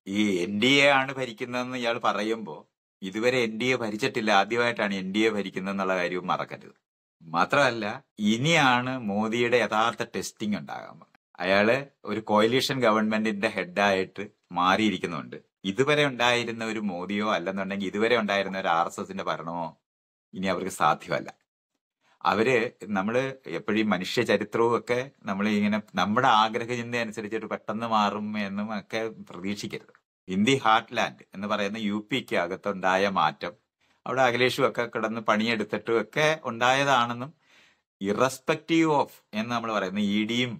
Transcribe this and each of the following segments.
ഈ N D A ആണ് ഭരിക്കുന്നതെന്ന് ഇയാൾ പറയുമ്പോൾ ഇതുവരെ എൻ ഡി എ ഭരിച്ചിട്ടില്ല, ആദ്യമായിട്ടാണ് എൻ ഡി എ ഭരിക്കുന്നതെന്നുള്ള കാര്യവും മറക്കരുത്. മാത്രമല്ല, ഇനിയാണ് മോദിയുടെ യഥാർത്ഥ ടെസ്റ്റിംഗ് ഉണ്ടാകാൻ പോകുന്നത്. അയാള് ഒരു കോയിലീഷൻ ഗവൺമെന്റിന്റെ ഹെഡായിട്ട് മാറിയിരിക്കുന്നുണ്ട്. ഇതുവരെ ഉണ്ടായിരുന്ന ഒരു മോദിയോ അല്ലെന്നുണ്ടെങ്കിൽ ഇതുവരെ ഉണ്ടായിരുന്ന ഒരു ആർ എസ് എസിന്റെ ഭരണമോ ഇനി അവർക്ക് സാധ്യമല്ല. അവര് നമ്മള് എപ്പോഴും മനുഷ്യ ചരിത്രവും ഒക്കെ നമ്മൾ ഇങ്ങനെ നമ്മുടെ ആഗ്രഹചിന്ത അനുസരിച്ചിട്ട് പെട്ടെന്ന് മാറും എന്നും ഒക്കെ പ്രതീക്ഷിക്കരുത്. ഹിന്ദി ഹാർട്ട് ലാൻഡ് എന്ന് പറയുന്ന യു പിക്ക് അകത്തുണ്ടായ മാറ്റം അവിടെ അഖിലേഷും ഒക്കെ കിടന്ന് പണിയെടുത്തിട്ടും ഒക്കെ ഉണ്ടായതാണെന്നും ഇറസ്പെക്റ്റീവ് ഓഫ് എന്ന് നമ്മൾ പറയുന്ന ഇ ഡിയും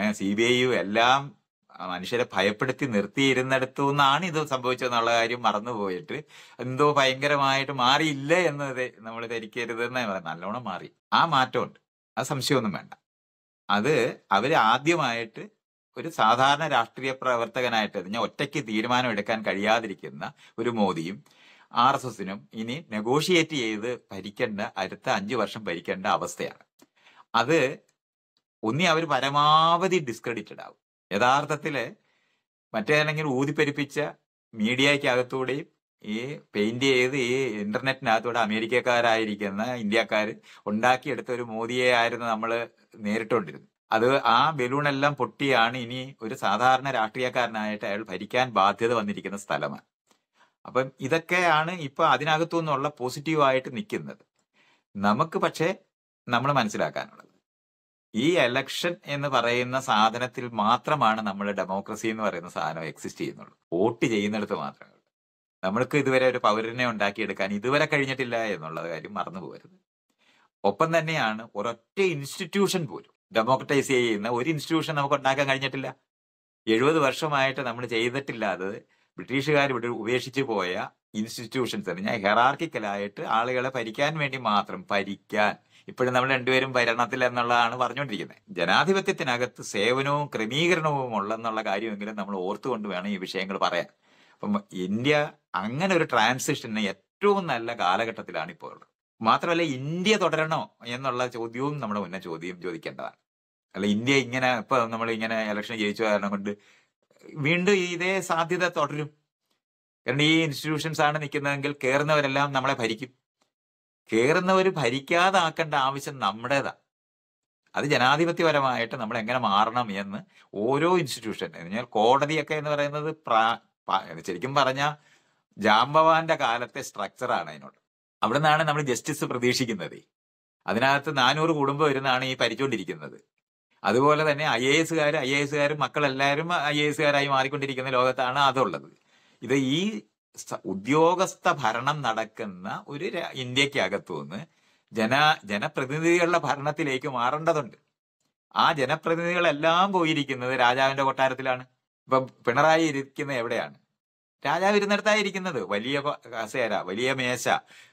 CBI എല്ലാം മനുഷ്യരെ ഭയപ്പെടുത്തി നിർത്തിയിരുന്നിടത്തു നിന്നാണ് ഇത് സംഭവിച്ചതെന്നുള്ള കാര്യം മറന്നുപോയിട്ട് എന്തോ ഭയങ്കരമായിട്ട് മാറിയില്ല എന്ന് നമ്മൾ ധരിക്കരുതെന്ന് നല്ലോണം മാറി. ആ മാറ്റമുണ്ട്, അത് സംശയമൊന്നും വേണ്ട. അത് അവര് ആദ്യമായിട്ട് ഒരു സാധാരണ രാഷ്ട്രീയ പ്രവർത്തകനായിട്ട് ഞാൻ ഒറ്റയ്ക്ക് തീരുമാനം എടുക്കാൻ കഴിയാതിരിക്കുന്ന ഒരു മോദിയും RSSനും ഇനി നെഗോഷിയേറ്റ് ചെയ്ത് ഭരിക്കേണ്ട, അടുത്ത 5 വർഷം ഭരിക്കേണ്ട അവസ്ഥയാണ്. അത് ഒന്നി അവർ പരമാവധി ഡിസ്ക്രെഡിറ്റഡ് ആവും. യഥാർത്ഥത്തില് മറ്റേതെങ്കിലും ഊതിപ്പെരിപ്പിച്ച മീഡിയക്കകത്തൂടെയും ഈ പെയിന്റ് ചെയ്ത് ഈ ഇന്റർനെറ്റിനകത്തൂടെ അമേരിക്കക്കാരായിരിക്കുന്ന ഇന്ത്യക്കാർ ഉണ്ടാക്കിയെടുത്ത ഒരു മോദിയെ ആയിരുന്നു നമ്മൾ നേരിട്ടുകൊണ്ടിരുന്നത്. അത് ആ ബലൂണെല്ലാം പൊട്ടിയാണ് ഇനി ഒരു സാധാരണ രാഷ്ട്രീയക്കാരനായിട്ട് അയാൾ ഭരിക്കാൻ ബാധ്യത വന്നിരിക്കുന്ന സ്ഥലമാണ്. അപ്പം ഇതൊക്കെയാണ് ഇപ്പൊ അതിനകത്തു നിന്നുള്ള പോസിറ്റീവായിട്ട് നിൽക്കുന്നത്. നമുക്ക് പക്ഷേ നമ്മൾ മനസ്സിലാക്കാനുള്ളത്, ഈ എലക്ഷൻ എന്ന് പറയുന്ന സാധനത്തിൽ മാത്രമാണ് നമ്മൾ ഡെമോക്രസി എന്ന് പറയുന്ന സാധനം എക്സിസ്റ്റ് ചെയ്യുന്നുള്ളൂ. വോട്ട് ചെയ്യുന്നിടത്ത് മാത്രമേ ഉള്ളൂ. നമ്മൾക്ക് ഇതുവരെ ഒരു പൗരനെ ഉണ്ടാക്കിയെടുക്കാൻ ഇതുവരെ കഴിഞ്ഞിട്ടില്ല എന്നുള്ള കാര്യം മറന്നു പോകരുത്. ഒപ്പം തന്നെയാണ് ഒരൊറ്റ ഇൻസ്റ്റിറ്റ്യൂഷൻ പോലും ഡെമോക്രറ്റൈസ് ചെയ്യുന്ന ഒരു ഇൻസ്റ്റിറ്റ്യൂഷൻ നമുക്ക് ഉണ്ടാക്കാൻ കഴിഞ്ഞിട്ടില്ല. 70 വർഷമായിട്ട് നമ്മൾ ചെയ്തിട്ടില്ലാത്തത് ബ്രിട്ടീഷുകാർ ഇവിടെ ഉപേക്ഷിച്ചു പോയ ഇൻസ്റ്റിറ്റ്യൂഷൻസ് ആണ്. ഞാൻ ഹെറാർക്കിക്കലായിട്ട് ആളുകളെ ഭരിക്കാൻ വേണ്ടി മാത്രം ഭരിക്കാൻ ഇപ്പോഴും നമ്മൾ രണ്ടുപേരും ഭരണത്തിൽ എന്നുള്ളതാണ് പറഞ്ഞുകൊണ്ടിരിക്കുന്നത്. ജനാധിപത്യത്തിനകത്ത് സേവനവും ക്രമീകരണവും ഉള്ളെന്നുള്ള കാര്യമെങ്കിലും നമ്മൾ ഓർത്തുകൊണ്ട് വേണം ഈ വിഷയങ്ങൾ പറയാൻ. അപ്പം ഇന്ത്യ അങ്ങനെ ഒരു ട്രാൻസിഷന് ഏറ്റവും നല്ല കാലഘട്ടത്തിലാണ് ഇപ്പോൾ ഉള്ളത്. മാത്രമല്ല, ഇന്ത്യ തുടരണോ എന്നുള്ള ചോദ്യവും നമ്മുടെ മുന്നേ ചോദിക്കേണ്ടതാണ്. അല്ല, ഇന്ത്യ ഇങ്ങനെ ഇപ്പൊ നമ്മൾ ഇങ്ങനെ ഇലക്ഷൻ ജയിച്ച കാരണം കൊണ്ട് വീണ്ടും ഇതേ സാധ്യത തുടരും. കാരണം ഈ ഇൻസ്റ്റിറ്റ്യൂഷൻസ് ആണ് നിൽക്കുന്നതെങ്കിൽ കയറുന്നവരെല്ലാം നമ്മളെ ഭരിക്കും. കയറുന്നവർ ഭരിക്കാതാക്കേണ്ട ആവശ്യം നമ്മുടേതാ. അത് ജനാധിപത്യപരമായിട്ട് നമ്മൾ എങ്ങനെ മാറണം എന്ന് ഓരോ ഇൻസ്റ്റിറ്റ്യൂഷൻ, എന്നാൽ കോടതിയൊക്കെ എന്ന് പറയുന്നത് ശരിക്കും പറഞ്ഞാൽ ജാംബവാന്റെ കാലത്തെ സ്ട്രക്ചറാണ്. അതിനോട് അവിടെ നിന്നാണ് നമ്മൾ ജസ്റ്റിസ് പ്രതീക്ഷിക്കുന്നത്. അതിനകത്ത് 400 കുടുംബം വരുന്നതാണ് ഈ ഭരിച്ചുകൊണ്ടിരിക്കുന്നത്. അതുപോലെ തന്നെ IASകാരും മക്കളെല്ലാവരും IASകാരായി മാറിക്കൊണ്ടിരിക്കുന്ന ലോകത്താണ് അതുള്ളത്. ഇത് ഈ ഉദ്യോഗസ്ഥ ഭരണം നടക്കുന്ന ഒരു ഇന്ത്യക്കകത്തു നിന്ന് ജനപ്രതിനിധികളുടെ ഭരണത്തിലേക്ക് മാറേണ്ടതുണ്ട്. ആ ജനപ്രതിനിധികളെല്ലാം പോയിരിക്കുന്നത് രാജാവിന്റെ കൊട്ടാരത്തിലാണ്. ഇപ്പൊ പിണറായി ഇരിക്കുന്നത് എവിടെയാണ്? രാജാവ് ഇരുന്നിടത്തായിരിക്കുന്നത്. വലിയ കസേര, വലിയ മേശ,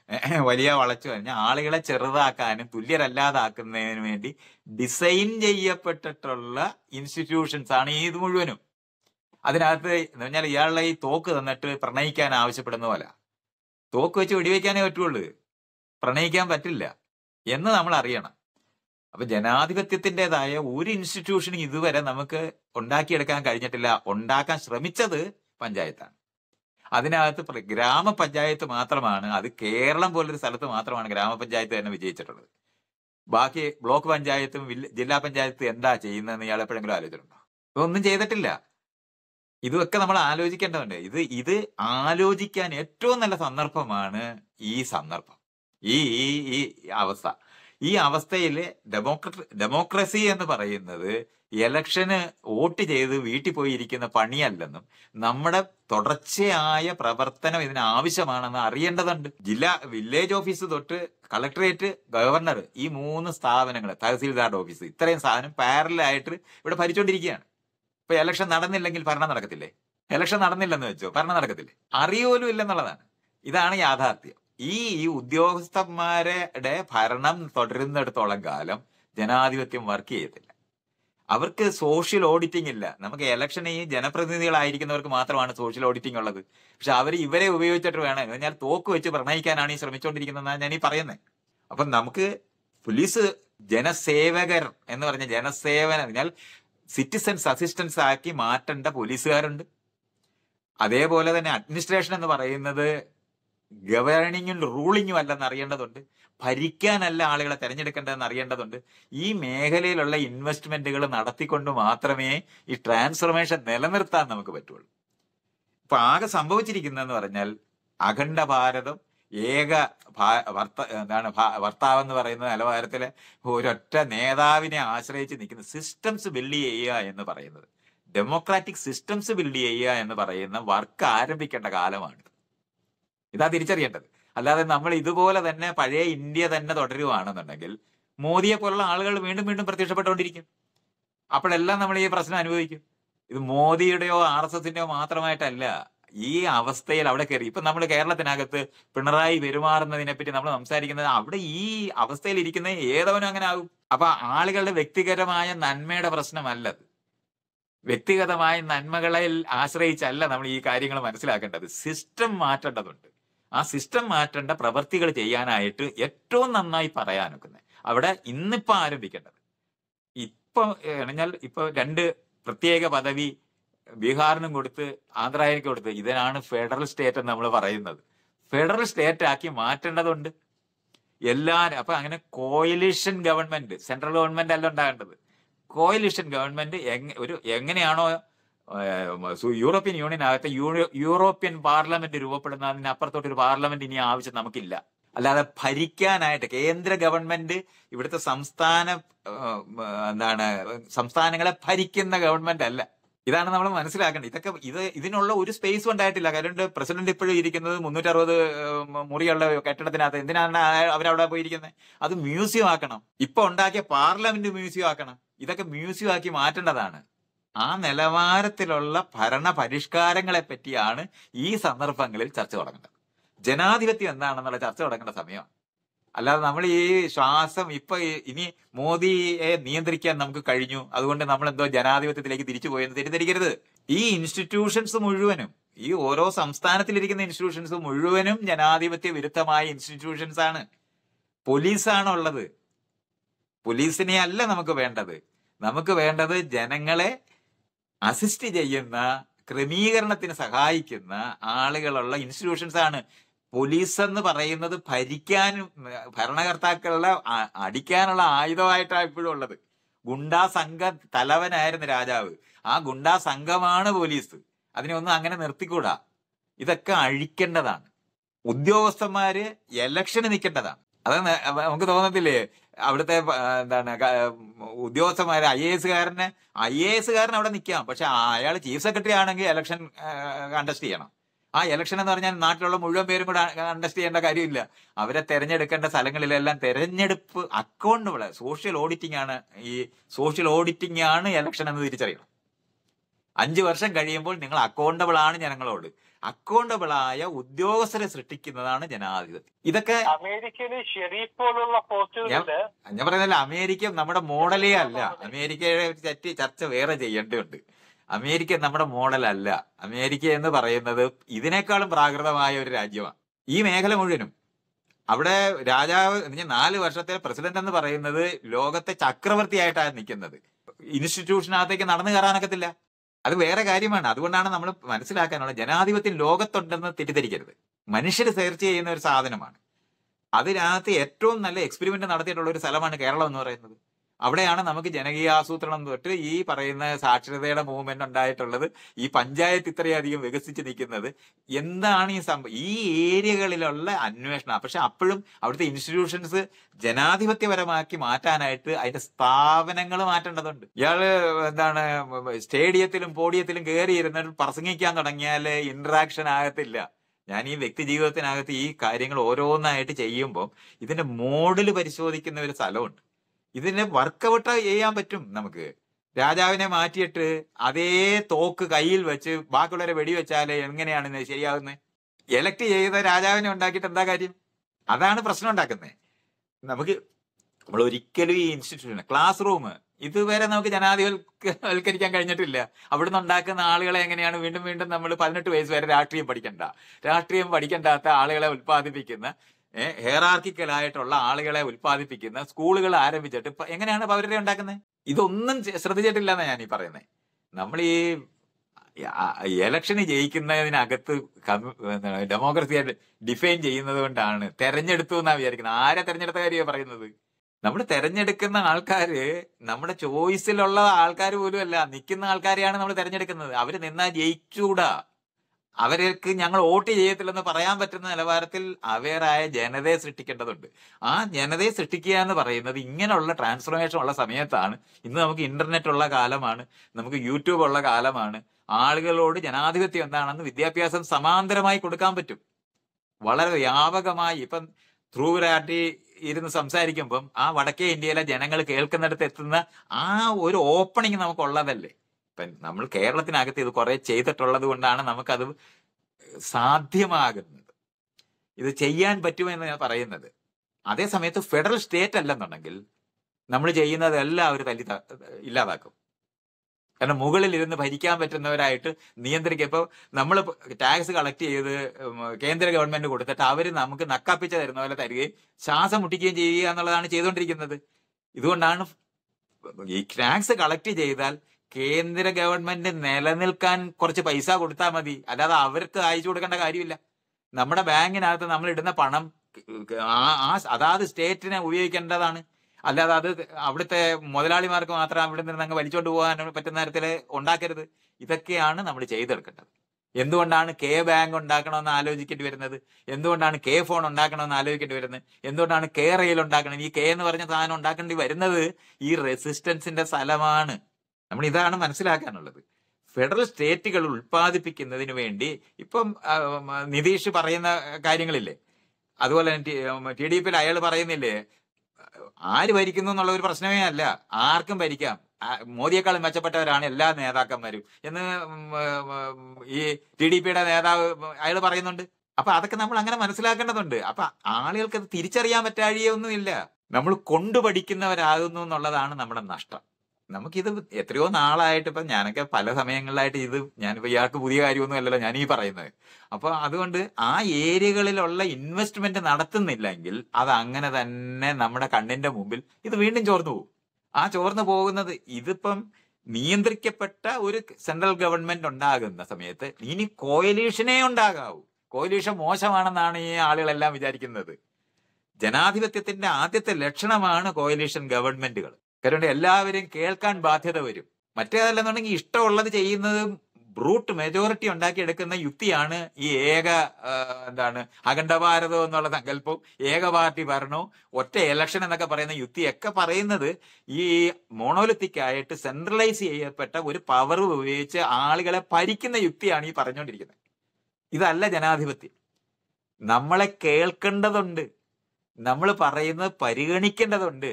വലിയ വളച്ചു കഴിഞ്ഞാൽ ആളുകളെ ചെറുതാക്കാനും തുല്യരല്ലാതാക്കുന്നതിന് വേണ്ടി ഡിസൈൻ ചെയ്യപ്പെട്ടിട്ടുള്ള ഇൻസ്റ്റിറ്റ്യൂഷൻസ് ആണ് ഇത് മുഴുവനും. അതിനകത്ത് എന്ന് പറഞ്ഞാൽ ഇയാളുടെ ഈ തോക്ക് തന്നിട്ട് പ്രണയിക്കാൻ ആവശ്യപ്പെടുന്ന പോലെ, തോക്ക് വെച്ച് വെടിവെക്കാനേ പറ്റുള്ളൂ, പ്രണയിക്കാൻ പറ്റില്ല എന്ന് നമ്മൾ അറിയണം. അപ്പൊ ജനാധിപത്യത്തിൻ്റെതായ ഒരു ഇൻസ്റ്റിറ്റ്യൂഷനും ഇതുവരെ നമുക്ക് ഉണ്ടാക്കിയെടുക്കാൻ കഴിഞ്ഞിട്ടില്ല. ഉണ്ടാക്കാൻ ശ്രമിച്ചത് പഞ്ചായത്താണ്. അതിനകത്ത് ഗ്രാമപഞ്ചായത്ത് മാത്രമാണ്, അത് കേരളം പോലൊരു സ്ഥലത്ത് മാത്രമാണ് ഗ്രാമപഞ്ചായത്ത് തന്നെ വിജയിച്ചിട്ടുള്ളത്. ബാക്കി ബ്ലോക്ക് പഞ്ചായത്തും ജില്ലാ പഞ്ചായത്ത് എന്താ ചെയ്യുന്നതെന്ന് ഇയാൾ എപ്പോഴെങ്കിലും ആലോചിച്ചിട്ടുണ്ടോ? ഇതൊന്നും ചെയ്തിട്ടില്ല. ഇതൊക്കെ നമ്മൾ ആലോചിക്കേണ്ടതുണ്ട്. ഇത് ആലോചിക്കാൻ ഏറ്റവും നല്ല സന്ദർഭമാണ് ഈ സന്ദർഭം, ഈ ഈ അവസ്ഥ. ഈ അവസ്ഥയിൽ ഡെമോക്രസി എന്ന് പറയുന്നത് ഇലക്ഷന് വോട്ട് ചെയ്ത് വീട്ടിൽ പോയി ഇരിക്കുന്ന പണിയല്ലെന്നും നമ്മുടെ തുടർച്ചയായ പ്രവർത്തനം ഇതിന് ആവശ്യമാണെന്ന് അറിയേണ്ടതുണ്ട്. വില്ലേജ് ഓഫീസ് തൊട്ട് കളക്ടറേറ്റ്, ഗവർണർ, ഈ 3 സ്ഥാപനങ്ങൾ, തഹസീൽദാരുടെ ഓഫീസ്, ഇത്രയും സാധനം പാരലായിട്ട് ഇവിടെ ഭരിച്ചുകൊണ്ടിരിക്കുകയാണ്. ഇപ്പൊ ഇലക്ഷൻ നടന്നില്ലെങ്കിൽ ഭരണം നടക്കത്തില്ലേ? ഇലക്ഷൻ നടന്നില്ലെന്ന് വെച്ചോ, ഭരണം നടക്കത്തില്ലേ? അറിയോലും ഇല്ലെന്നുള്ളതാണ്. ഇതാണ് യാഥാർത്ഥ്യം. ഈ ഉദ്യോഗസ്ഥന്മാരുടെ ഭരണം തുടരുന്നിടത്തോളം കാലം ജനാധിപത്യം വർക്ക് ചെയ്യത്തില്ല. അവർക്ക് സോഷ്യൽ ഓഡിറ്റിംഗ് ഇല്ല. നമുക്ക് ഇലക്ഷന് ഈ ജനപ്രതിനിധികളായിരിക്കുന്നവർക്ക് മാത്രമാണ് സോഷ്യൽ ഓഡിറ്റിംഗ് ഉള്ളത്. പക്ഷെ ഇവരെ ഉപയോഗിച്ചിട്ട് വേണം, എന്നാൽ തോക്ക് വെച്ച് പ്രണയിക്കാനാണ് ഈ ശ്രമിച്ചുകൊണ്ടിരിക്കുന്നതെന്നാണ് ഞാൻ ഈ പറയുന്നത്. അപ്പം നമുക്ക് പോലീസ് ജനസേവകർ എന്ന് പറഞ്ഞ ജനസേവനം, എന്നാൽ സിറ്റിസൺസ് അസിസ്റ്റൻസ് ആക്കി മാറ്റേണ്ട പോലീസുകാരുണ്ട്. അതേപോലെ തന്നെ അഡ്മിനിസ്ട്രേഷൻ എന്ന് പറയുന്നത് ഗവേണിങ്ങും റൂളിങ്ങും അല്ലെന്ന് അറിയേണ്ടതുണ്ട്. ഭരിക്കാനല്ല ആളുകളെ തെരഞ്ഞെടുക്കേണ്ടതെന്ന് അറിയേണ്ടതുണ്ട്. ഈ മേഖലയിലുള്ള ഇൻവെസ്റ്റ്മെന്റുകൾ നടത്തിക്കൊണ്ട് മാത്രമേ ഈ ട്രാൻസ്ഫോർമേഷൻ നിലനിർത്താൻ നമുക്ക് പറ്റുള്ളൂ. ഇപ്പൊ ആകെ സംഭവിച്ചിരിക്കുന്നതെന്ന് പറഞ്ഞാൽ അഖണ്ഡ ഭാരതം ഏക ഭർത്താവ് എന്ന് പറയുന്ന നിലവാരത്തിലെ ഒരൊറ്റ നേതാവിനെ ആശ്രയിച്ച് നിൽക്കുന്ന സിസ്റ്റംസ് ബിൽഡ് ചെയ്യുക എന്ന് പറയുന്നത്, ഡെമോക്രാറ്റിക് സിസ്റ്റംസ് ബിൽഡ് ചെയ്യുക എന്ന് പറയുന്ന വർക്ക് ആരംഭിക്കേണ്ട കാലമാണ്. ഇതാ തിരിച്ചറിയേണ്ടത്. അല്ലാതെ നമ്മൾ ഇതുപോലെ തന്നെ പഴയ ഇന്ത്യ തന്നെ തുടരുകയാണെന്നുണ്ടെങ്കിൽ മോദിയെ പോലുള്ള ആളുകൾ വീണ്ടും വീണ്ടും പ്രത്യക്ഷപ്പെട്ടുകൊണ്ടിരിക്കും. അപ്പോഴെല്ലാം നമ്മൾ ഈ പ്രശ്നം അനുഭവിക്കും. ഇത് മോദിയുടെയോ RSSന്റെയോ മാത്രമായിട്ടല്ല. ഈ അവസ്ഥയിൽ അവിടെ കയറി ഇപ്പൊ നമ്മൾ കേരളത്തിനകത്ത് പിണറായി പെരുമാറുന്നതിനെ പറ്റി നമ്മൾ സംസാരിക്കുന്നത്, അവിടെ ഈ അവസ്ഥയിൽ ഇരിക്കുന്ന ഏതവനും അങ്ങനെ ആകും. അപ്പൊ ആളുകളുടെ വ്യക്തിപരമായ നന്മയുടെ പ്രശ്നമല്ലത്. വ്യക്തിഗതമായ നന്മകളിൽ ആശ്രയിച്ചല്ല നമ്മൾ ഈ കാര്യങ്ങൾ മനസ്സിലാക്കേണ്ടത്. സിസ്റ്റം മാറ്റേണ്ടതുണ്ട്. ആ സിസ്റ്റം മാറ്റേണ്ട പ്രവൃത്തികൾ ചെയ്യാനായിട്ട് ഏറ്റവും നന്നായി പറയാനൊക്കുന്നത് അവിടെ ഇന്നിപ്പോ ആരംഭിക്കേണ്ടത്. ഇപ്പൊ പറഞ്ഞാൽ ഇപ്പൊ 2 പ്രത്യേക പദവി ബീഹാറിനും കൊടുത്ത് ആന്ധ്രയ്ക്ക് കൊടുത്ത്, ഇതിനാണ് ഫെഡറൽ സ്റ്റേറ്റ് എന്ന് നമ്മൾ പറയുന്നത്. ഫെഡറൽ സ്റ്റേറ്റ് ആക്കി മാറ്റേണ്ടതുണ്ട് എല്ലാരും. അപ്പൊ അങ്ങനെ കോയിലിഷൻ ഗവൺമെന്റ്, സെൻട്രൽ ഗവൺമെന്റ് അല്ല ഉണ്ടാകേണ്ടത്. കോയിലിഷൻ ഗവൺമെന്റ് എങ്ങനെയാണോ യൂറോപ്യൻ യൂണിയനകത്ത് യൂറോപ്യൻ പാർലമെന്റ് രൂപപ്പെടുന്നതിന് അപ്പുറത്തോട്ട് ഒരു പാർലമെന്റ് ഇനി ആവശ്യം നമുക്കില്ല. അല്ലാതെ ഭരിക്കാനായിട്ട് കേന്ദ്ര ഗവൺമെന്റ് ഇവിടുത്തെ സംസ്ഥാനങ്ങളെ ഭരിക്കുന്ന ഗവൺമെന്റ് അല്ല. ഇതാണ് നമ്മൾ മനസ്സിലാക്കേണ്ടത്. ഇതിനുള്ള ഒരു സ്പേസും ഉണ്ടായിട്ടില്ല. കാരണം പ്രസിഡന്റ് ഇപ്പോഴും ഇരിക്കുന്നത് 360 മുറിയുള്ള കെട്ടിടത്തിനകത്ത്. എന്തിനാണ് അവരവിടെ പോയിരിക്കുന്നത്? അത് മ്യൂസിയം ആക്കണം. ഇപ്പൊ ഉണ്ടാക്കിയ പാർലമെന്റ് മ്യൂസിയം ആക്കണം. ഇതൊക്കെ മ്യൂസിയം ആക്കി മാറ്റേണ്ടതാണ്. ആ നിലവാരത്തിലുള്ള ഭരണ പരിഷ്കാരങ്ങളെ പറ്റിയാണ് ഈ സന്ദർഭങ്ങളിൽ ചർച്ച തുടങ്ങേണ്ടത്. ജനാധിപത്യം എന്താണെന്നുള്ള ചർച്ച തുടങ്ങേണ്ട സമയമാണ്. അല്ലാതെ നമ്മൾ ഈ ശ്വാസം ഇനി മോദിയെ നിയന്ത്രിക്കാൻ നമുക്ക് കഴിഞ്ഞു, അതുകൊണ്ട് നമ്മൾ എന്തോ ജനാധിപത്യത്തിലേക്ക് തിരിച്ചു പോയെന്ന് തെറ്റിദ്ധരിക്കരുത്. ഈ ഇൻസ്റ്റിറ്റ്യൂഷൻസ് മുഴുവനും, ഈ ഓരോ സംസ്ഥാനത്തിലിരിക്കുന്ന ഇൻസ്റ്റിറ്റ്യൂഷൻസ് മുഴുവനും ജനാധിപത്യ വിരുദ്ധമായ ഇൻസ്റ്റിറ്റ്യൂഷൻസ് ആണ്. പോലീസാണുള്ളത്. പോലീസിനെ അല്ല നമുക്ക് വേണ്ടത്. നമുക്ക് വേണ്ടത് ജനങ്ങളെ അസിസ്റ്റ് ചെയ്യുന്ന, ക്രമീകരണത്തിന് സഹായിക്കുന്ന ആളുകളുള്ള ഇൻസ്റ്റിറ്റ്യൂഷൻസ് ആണ്. പോലീസ് എന്ന് പറയുന്നത് ഭരിക്കാനും ഭരണകർത്താക്കളുടെ അടിക്കാനുള്ള ആയുധമായിട്ടാണ് ഇപ്പോഴും ഉള്ളത്. ഗുണ്ടാ സംഘ തലവനായിരുന്നു രാജാവ്. ആ ഗുണ്ടാ സംഘമാണ് പോലീസ്. അതിനെയൊന്നും അങ്ങനെ നിർത്തിക്കൂടാ. ഇതൊക്കെ അഴിക്കേണ്ടതാണ്. ഉദ്യോഗസ്ഥന്മാര് ഇലക്ഷന് നിൽക്കേണ്ടതാണ്. അത് നമുക്ക് തോന്നത്തില്ലേ? അവിടുത്തെ ഉദ്യോഗസ്ഥന്മാര് IAS കാരൻ അവിടെ നിൽക്കാം. പക്ഷെ അയാൾ ചീഫ് സെക്രട്ടറി ആണെങ്കിൽ ഇലക്ഷൻ കണ്ടസ്റ്റ് ചെയ്യണം. ആ ഇലക്ഷൻ എന്ന് പറഞ്ഞാൽ നാട്ടിലുള്ള മുഴുവൻ പേരും കൂടെ കണ്ടസ്റ്റ് ചെയ്യേണ്ട കാര്യമില്ല. അവരെ തെരഞ്ഞെടുക്കേണ്ട സ്ഥലങ്ങളിലെല്ലാം തെരഞ്ഞെടുപ്പ് അക്കൗണ്ടബിൾ, സോഷ്യൽ ഓഡിറ്റിംഗ് ആണ് ഇലക്ഷൻ എന്ന് തിരിച്ചറിയണം. 5 വർഷം കഴിയുമ്പോൾ നിങ്ങൾ അക്കൗണ്ടബിൾ ആണ് ജനങ്ങളോട്. അക്കൗണ്ടബിൾ ആയ ഉദ്യോഗസ്ഥരെ സൃഷ്ടിക്കുന്നതാണ് ജനാധിപത്യം. ഇതൊക്കെ അമേരിക്കയിലെ ഷെരീഫ് പോലുള്ള പോസ്റ്റുകളില് ഞാൻ പറയുന്നില്ല, അമേരിക്ക നമ്മുടെ മോഡലേ അല്ല. അമേരിക്കയുടെ ചർച്ച വേറെ ചെയ്യേണ്ടതുണ്ട്. അമേരിക്ക നമ്മുടെ മോഡലല്ല. അമേരിക്ക എന്ന് പറയുന്നത് ഇതിനേക്കാളും പ്രാകൃതമായ ഒരു രാജ്യമാണ്. ഈ മേഖല മുഴുവനും അവിടെ രാജാവ് 4 വർഷത്തെ പ്രസിഡന്റ് എന്ന് പറയുന്നത് ലോകത്തെ ചക്രവർത്തിയായിട്ടാണ് നിൽക്കുന്നത്. ഇൻസ്റ്റിറ്റ്യൂഷനകത്തേക്ക് നടന്നു കയറാനൊക്കത്തില്ല. അത് വേറെ കാര്യമാണ്. അതുകൊണ്ടാണ് നമ്മൾ മനസ്സിലാക്കാനുള്ളത്, ജനാധിപത്യം ലോകത്തുണ്ടെന്ന് തെറ്റിദ്ധരിക്കരുത്. മനുഷ്യർ സെർച്ച് ചെയ്യുന്ന ഒരു സാധനമാണ്. അതിനകത്ത് ഏറ്റവും നല്ല എക്സ്പെരിമെന്റ് നടത്തിയിട്ടുള്ള ഒരു സ്ഥലമാണ് കേരളം എന്ന് പറയുന്നത്. അവിടെയാണ് നമുക്ക് ജനകീയ ആസൂത്രണം തൊട്ട് ഈ പറയുന്ന സാക്ഷരതയുടെ മൂവ്മെന്റ് ഉണ്ടായിട്ടുള്ളത്. ഈ പഞ്ചായത്ത് ഇത്രയധികം വികസിച്ച് നിൽക്കുന്നത് എന്താണ് ഈ ഏരിയകളിലുള്ള അന്വേഷണം. പക്ഷെ അപ്പോഴും അവിടുത്തെ ഇൻസ്റ്റിറ്റ്യൂഷൻസ് ജനാധിപത്യപരമാക്കി മാറ്റാനായിട്ട് അതിന്റെ സ്ഥാപനങ്ങൾ മാറ്റേണ്ടതുണ്ട്. ഇയാള് സ്റ്റേഡിയത്തിലും പോഡിയത്തിലും കയറി ഇരുന്നിട്ട് പ്രസംഗിക്കാൻ തുടങ്ങിയാൽ ഇന്ററാക്ഷൻ ആകത്തില്ല. ഞാൻ ഈ വ്യക്തി ജീവിതത്തിനകത്ത് ഈ കാര്യങ്ങൾ ഓരോന്നായിട്ട് ചെയ്യുമ്പോൾ ഇതിന്റെ മോഡൽ പരിശോധിക്കുന്ന ഒരു സ്ഥലമുണ്ട്. ഇതിനെ വർക്കൗട്ട് ചെയ്യാൻ പറ്റും നമുക്ക്. രാജാവിനെ മാറ്റിയിട്ട് അതേ തോക്ക് കയ്യിൽ വെച്ച് ബാക്കിയുള്ളവരെ വെടിവെച്ചാൽ എങ്ങനെയാണ് ശരിയാകുന്നത്? എലക്ട് ചെയ്ത രാജാവിനെ ഉണ്ടാക്കിയിട്ട് എന്താ കാര്യം? അതാണ് പ്രശ്നം ഉണ്ടാക്കുന്നത്. നമ്മൾ ഒരിക്കലും ഈ ഇൻസ്റ്റിറ്റ്യൂഷൻ, ക്ലാസ് റൂം ഇതുവരെ നമുക്ക് ജനാധിപത്യവൽക്കരിക്കാൻ കഴിഞ്ഞിട്ടില്ല. അവിടുന്ന് ഉണ്ടാക്കുന്ന ആളുകളെ എങ്ങനെയാണ് വീണ്ടും വീണ്ടും നമ്മൾ 18 വയസ്സ് വരെ രാഷ്ട്രീയം പഠിക്കണ്ടാത്ത ആളുകളെ ഉത്പാദിപ്പിക്കുന്ന, ഹെയറാർക്കിക്കലായിട്ടുള്ള ആളുകളെ ഉത്പാദിപ്പിക്കുന്ന സ്കൂളുകൾ ആരംഭിച്ചിട്ട് എങ്ങനെയാണ് അവരുടെ ഉണ്ടാക്കുന്നത്? ഇതൊന്നും ശ്രദ്ധിച്ചിട്ടില്ല എന്നാണ് ഞാൻ ഈ പറയുന്നത്. നമ്മൾ ഈ ഇലക്ഷന് ജയിക്കുന്നതിനകത്ത് ഡെമോക്രസിയായിട്ട് ഡിഫൈൻ ചെയ്യുന്നത് കൊണ്ടാണ് തെരഞ്ഞെടുത്തു എന്നാ വിചാരിക്കുന്നത്. ആരെ തെരഞ്ഞെടുത്ത കാര്യമാണ് പറയുന്നത്? നമ്മൾ തെരഞ്ഞെടുക്കുന്ന ആൾക്കാര് നമ്മുടെ ചോയ്സിലുള്ള ആൾക്കാർ പോലും അല്ല, നിൽക്കുന്ന ആൾക്കാരെയാണ് നമ്മൾ തെരഞ്ഞെടുക്കുന്നത്. അവര് നിന്നാ ജയിച്ചൂടാ, അവർക്ക് ഞങ്ങൾ വോട്ട് ചെയ്യത്തില്ലെന്ന് പറയാൻ പറ്റുന്ന നിലവാരത്തിൽ അവെയറായ ജനതയെ സൃഷ്ടിക്കേണ്ടതുണ്ട്. ആ ജനതയെ സൃഷ്ടിക്കുക എന്ന് പറയുന്നത് ഇങ്ങനെയുള്ള ട്രാൻസ്ഫോർമേഷൻ ഉള്ള സമയത്താണ്. ഇന്ന് നമുക്ക് ഇന്റർനെറ്റ് ഉള്ള കാലമാണ്, നമുക്ക് യൂട്യൂബ് ഉള്ള കാലമാണ്. ആളുകളോട് ജനാധിപത്യം എന്താണെന്ന് വിദ്യാഭ്യാസം സമാന്തരമായി കൊടുക്കാൻ പറ്റും. വളരെ വ്യാപകമായി ഇപ്പം ധ്രുവരാട്ടി ഇരുന്ന് സംസാരിക്കുമ്പം ആ വടക്കേ ഇന്ത്യയിലെ ജനങ്ങൾ കേൾക്കുന്നിടത്ത് എത്തുന്ന ആ ഒരു ഓപ്പണിങ് നമുക്കുള്ളതല്ലേ. ഇപ്പം നമ്മൾ കേരളത്തിനകത്ത് ഇത് കുറെ ചെയ്തിട്ടുള്ളത് കൊണ്ടാണ് നമുക്കത് സാധ്യമാകുന്നത്. ഇത് ചെയ്യാൻ പറ്റുമെന്ന് ഞാൻ പറയുന്നത്. അതേ സമയത്ത് ഫെഡറൽ സ്റ്റേറ്റ് അല്ലെന്നുണ്ടെങ്കിൽ നമ്മൾ ചെയ്യുന്നതെല്ലാം അവർ ഇല്ലാതാക്കും. കാരണം മുകളിൽ ഇരുന്ന് ഭരിക്കാൻ പറ്റുന്നവരായിട്ട് നിയന്ത്രിക്കുക. ഇപ്പോൾ നമ്മൾ ടാക്സ് കളക്ട് ചെയ്ത് കേന്ദ്ര ഗവൺമെന്റ് കൊടുത്തിട്ട് അവർ നമുക്ക് നക്കാപ്പിച്ച തരുന്ന പോലെ തരികയും ശ്വാസം മുട്ടിക്കുകയും ചെയ്യുക എന്നുള്ളതാണ് ചെയ്തുകൊണ്ടിരിക്കുന്നത്. ഇതുകൊണ്ടാണ് ഈ ടാക്സ് കളക്ട് ചെയ്താൽ കേന്ദ്ര ഗവൺമെന്റ് നിലനിൽക്കാൻ കുറച്ച് പൈസ കൊടുത്താൽ മതി, അല്ലാതെ അവർക്ക് അയച്ചു കൊടുക്കേണ്ട കാര്യമില്ല. നമ്മുടെ ബാങ്കിനകത്ത് നമ്മൾ ഇടുന്ന പണം അതാത് സ്റ്റേറ്റിനെ ഉപയോഗിക്കേണ്ടതാണ്, അല്ലാതെ അത് അവിടുത്തെ മുതലാളിമാർക്ക് മാത്രം അവിടെ നിന്ന് അങ്ങ് വലിച്ചോണ്ട് പോകാൻ പറ്റുന്ന തരത്തിൽ ഉണ്ടാക്കരുത്. ഇതൊക്കെയാണ് നമ്മൾ ചെയ്തെടുക്കേണ്ടത്. എന്തുകൊണ്ടാണ് കെ ബാങ്ക് ഉണ്ടാക്കണമെന്ന് ആലോചിക്കേണ്ടി വരുന്നത്? എന്തുകൊണ്ടാണ് കെ ഫോൺ ഉണ്ടാക്കണമെന്ന് ആലോചിക്കേണ്ടി വരുന്നത്? എന്തുകൊണ്ടാണ് കെ റെയിൽ ഉണ്ടാക്കണം? ഈ കെ എന്ന് പറഞ്ഞ സാധനം ഉണ്ടാക്കേണ്ടി വരുന്നത് ഈ റെസിസ്റ്റൻസിന്റെ സ്ഥലമാണ്. നമ്മൾ ഇതാണ് മനസ്സിലാക്കാനുള്ളത്. ഫെഡറൽ സ്റ്റേറ്റുകൾ ഉൽപ്പാദിപ്പിക്കുന്നതിന് വേണ്ടി ഇപ്പം നിതീഷ് പറയുന്ന കാര്യങ്ങളില്ലേ, അതുപോലെ TDP അയാൾ പറയുന്നില്ലേ, ആര് ഭരിക്കുന്നു എന്നുള്ള ഒരു പ്രശ്നമേ അല്ല, ആർക്കും ഭരിക്കാം, മോദിയെക്കാളും മെച്ചപ്പെട്ടവരാണ് എല്ലാ നേതാക്കന്മാരും എന്ന് ഈ TDP നേതാവ് അയാൾ പറയുന്നുണ്ട്. അപ്പൊ അതൊക്കെ നമ്മൾ അങ്ങനെ മനസ്സിലാക്കേണ്ടതുണ്ട്. അപ്പൊ ആളുകൾക്ക് അത് തിരിച്ചറിയാൻ പറ്റാഴിയൊന്നുമില്ല. നമ്മൾ കൊണ്ടുപഠിക്കുന്നവരാകുന്നു എന്നുള്ളതാണ് നമ്മുടെ നഷ്ടം. നമുക്കിത് എത്രയോ നാളായിട്ട്, ഇപ്പം ഞാനൊക്കെ പല സമയങ്ങളിലായിട്ട് ഞാനിപ്പോൾ ഇയാൾക്ക് പുതിയ കാര്യമൊന്നും അല്ലല്ലോ ഞാൻ ഈ പറയുന്നത്. അപ്പൊ അതുകൊണ്ട് ആ ഏരിയകളിലുള്ള ഇൻവെസ്റ്റ്മെന്റ് നടത്തുന്നില്ലെങ്കിൽ അത് അങ്ങനെ തന്നെ നമ്മുടെ കണ്ണിന്റെ മുമ്പിൽ ഇത് വീണ്ടും ചോർന്നു പോകും. ആ ചോർന്നു പോകുന്നത് ഇതിപ്പം നിയന്ത്രിക്കപ്പെട്ട ഒരു സെൻട്രൽ ഗവൺമെന്റ് ഉണ്ടാകുന്ന സമയത്ത് ഇനി കോയലീഷനേ ഉണ്ടാകാവൂ. കോയലീഷൻ മോശമാണെന്നാണ് ഈ ആളുകളെല്ലാം വിചാരിക്കുന്നത്. ജനാധിപത്യത്തിന്റെ ആദ്യത്തെ ലക്ഷണമാണ് കോയലീഷൻ ഗവൺമെന്റുകൾ. കാരണം എല്ലാവരും കേൾക്കാൻ ബാധ്യത വരും. മറ്റേതല്ലെന്നുണ്ടെങ്കിൽ ഇഷ്ടമുള്ളത് ചെയ്യുന്നത് ബ്രൂട്ട് മെജോറിറ്റി ഉണ്ടാക്കിയെടുക്കുന്ന യുക്തിയാണ് ഈ അഖണ്ഡ ഭാരതം എന്നുള്ള സങ്കല്പവും ഏക പാർട്ടി ഭരണവും ഒറ്റ ഇലക്ഷൻ എന്നൊക്കെ പറയുന്ന യുക്തിയൊക്കെ പറയുന്നത് ഈ മോണോലിത്തിക് ആയിട്ട് സെൻട്രലൈസ് ചെയ്യപ്പെട്ട ഒരു പവർ ഉപയോഗിച്ച് ആളുകളെ ഭരിക്കുന്ന യുക്തിയാണ് ഈ പറഞ്ഞുകൊണ്ടിരിക്കുന്നത്. ഇതല്ല ജനാധിപത്യം. നമ്മളെ കേൾക്കേണ്ടതുണ്ട്, നമ്മൾ പറയുന്നത് പരിഗണിക്കേണ്ടതുണ്ട്,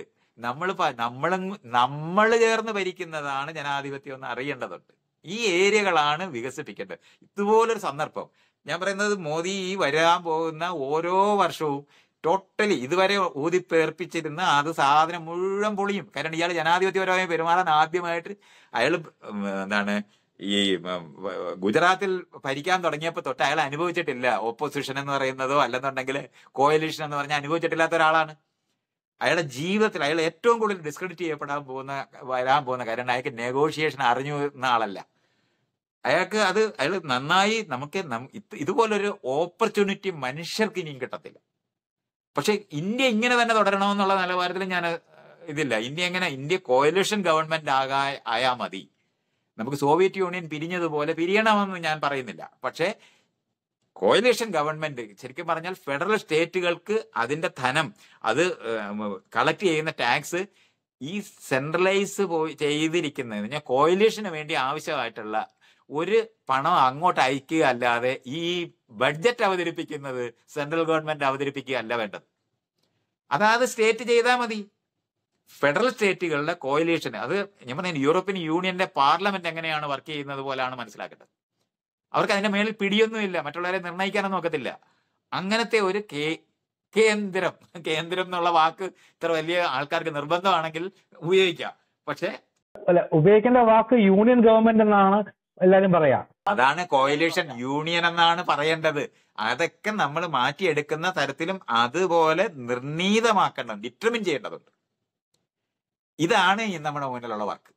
നമ്മൾ ചേർന്ന് ഭരിക്കുന്നതാണ് ജനാധിപത്യം എന്ന് അറിയേണ്ടതുണ്ട്. ഈ ഏരിയകളാണ് വികസിപ്പിക്കേണ്ടത്. ഇതുപോലൊരു സന്ദർഭം ഞാൻ പറയുന്നത്, മോദി ഈ വരാൻ പോകുന്ന ഓരോ വർഷവും ടോട്ടലി ഇതുവരെ ഊതിപ്പേർപ്പിച്ചിരുന്ന അത് സാധനം മുഴുവൻ പൊളിയും. കാരണം ഇയാൾ ജനാധിപത്യപരമായി പെരുമാറാൻ ആദ്യമായിട്ട് അയാൾ ഈ ഗുജറാത്തിൽ ഭരിക്കാൻ തുടങ്ങിയപ്പോൾ തൊട്ട് അയാൾ അനുഭവിച്ചിട്ടില്ല ഓപ്പോസിഷൻ എന്ന് പറയുന്നതോ അല്ലെന്നുണ്ടെങ്കിൽ കോയലീഷൻ എന്ന് പറഞ്ഞാൽ അനുഭവിച്ചിട്ടില്ലാത്ത ഒരാളാണ്. അയാളുടെ ജീവിതത്തിൽ അയാൾ ഏറ്റവും കൂടുതൽ ഡിസ്ക്രെഡിറ്റ് വരാൻ പോകുന്ന കാര്യം അയാൾക്ക് നെഗോഷിയേഷൻ അറിഞ്ഞുന്ന ആളല്ല. അയാൾ നന്നായി ഇതുപോലൊരു ഓപ്പർച്യൂണിറ്റി മനുഷ്യർക്ക് ഇനിയും കിട്ടത്തില്ല. പക്ഷെ ഇന്ത്യ ഇങ്ങനെ തന്നെ തുടരണമെന്നുള്ള നിലവാരത്തിൽ ഞാൻ ഇതില്ല. ഇന്ത്യ കോയലിഷൻ ഗവൺമെന്റ് ആയാ മതി. നമുക്ക് സോവിയറ്റ് യൂണിയൻ പിരിഞ്ഞതുപോലെ പിരിയണമെന്ന് ഞാൻ പറയുന്നില്ല. പക്ഷെ കോയലിഷൻ ഗവൺമെന്റ് ശരിക്കും പറഞ്ഞാൽ ഫെഡറൽ സ്റ്റേറ്റുകൾക്ക് അതിന്റെ ധനം, അത് കളക്ട് ചെയ്യുന്ന ടാക്സ് ഈ സെൻട്രലൈസ് ചെയ്തിരിക്കുന്നതിന് കോയലിഷന് വേണ്ടി ആവശ്യമായിട്ടുള്ള ഒരു പണം അങ്ങോട്ട് അയക്കുക അല്ലാതെ ഈ ബഡ്ജറ്റ് അവതരിപ്പിക്കുന്നത് സെൻട്രൽ ഗവൺമെന്റ് അവതരിപ്പിക്കുക അല്ല വേണ്ടത്. അതാത് സ്റ്റേറ്റ് ചെയ്താൽ മതി. ഫെഡറൽ സ്റ്റേറ്റുകളുടെ കോയലിഷൻ, അത് ഞാൻ പറഞ്ഞ യൂറോപ്യൻ യൂണിയന്റെ പാർലമെന്റ് എങ്ങനെയാണ് വർക്ക് ചെയ്യുന്നത് പോലാണ് മനസ്സിലാക്കേണ്ടത്. അവർക്ക് അതിന്റെ മേളിൽ പിടിയൊന്നുമില്ല, മറ്റുള്ളവരെ നിർണ്ണയിക്കാനൊന്നും ഒക്കത്തില്ല. അങ്ങനത്തെ ഒരു കേന്ദ്രം എന്നുള്ള വാക്ക് ഇത്ര വലിയ ആൾക്കാർക്ക് നിർബന്ധമാണെങ്കിൽ ഉപയോഗിക്കാം. പക്ഷെ ഉപയോഗിക്കേണ്ട വാക്ക് യൂണിയൻ ഗവൺമെന്റ് എന്നാണ് എല്ലാരും പറയാ. അതാണ് കോയലിഷൻ യൂണിയൻ എന്നാണ് പറയേണ്ടത്. അതൊക്കെ നമ്മൾ മാറ്റിയെടുക്കുന്ന തരത്തിലും അതുപോലെ നിർണീതമാക്കണം, ഡിറ്റർമിൻ ചെയ്യേണ്ടതുണ്ട്. ഇതാണ് നമ്മുടെ മുന്നിലുള്ള വർക്ക്.